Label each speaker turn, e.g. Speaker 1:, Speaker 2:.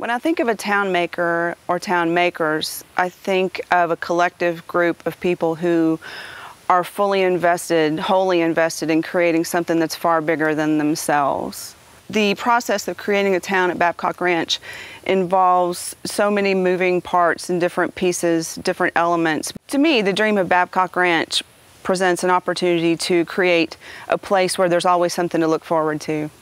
Speaker 1: When I think of a town maker or town makers, I think of a collective group of people who are fully invested, wholly invested in creating something that's far bigger than themselves. The process of creating a town at Babcock Ranch involves so many moving parts and different pieces, different elements. To me, the dream of Babcock Ranch presents an opportunity to create a place where there's always something to look forward to.